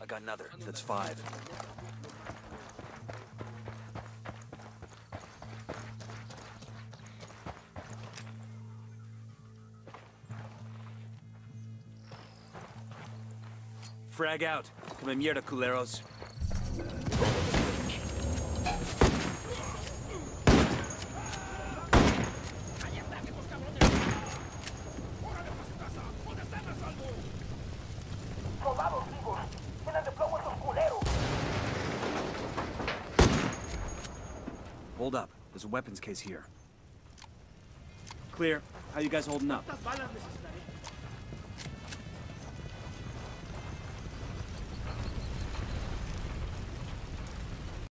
got another. That's 5. Frag out. Come mierda, culeros. Hold up. There's a weapons case here. Clear. How you guys holding up?